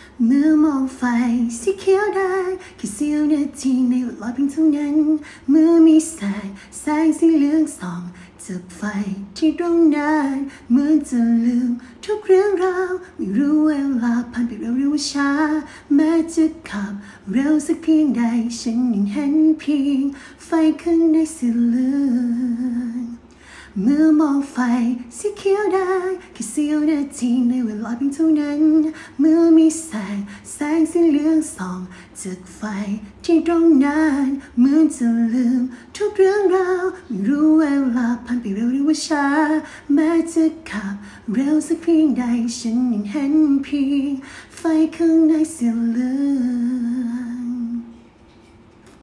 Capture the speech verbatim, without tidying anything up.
เมื่อมองไฟสีเขียวได้แค่เสี้ยวนาทีในเวลาเพียงเท่านั้นเมื่อมีแสงแสงสีเหลืองส่องจากไฟที่ตรงนั้นเหมือนจะลืมทุกเรื่องราวไม่รู้เวลาผ่านไปเร็วหรือว่าช้าแม้จะขับเร็วสักเพียงใดฉันยังเห็นเพียงไฟข้างในสีเหลืองเมื่อมองไฟสีเขียวได้แค่เสี้ยวนาทีในเวลาเพียงเท่านั้นเมื่อมีแสงแสงสีเหลืองส่องจากไฟที่ตรงนั้นเหมือนจะลืมทุกเรื่องราวไม่รู้เวลาผ่านไปเร็วหรือว่าช้าแม้จะขับเร็วสักเพียงใดฉันยังเห็นเพียงไฟข้างในสีเหลือง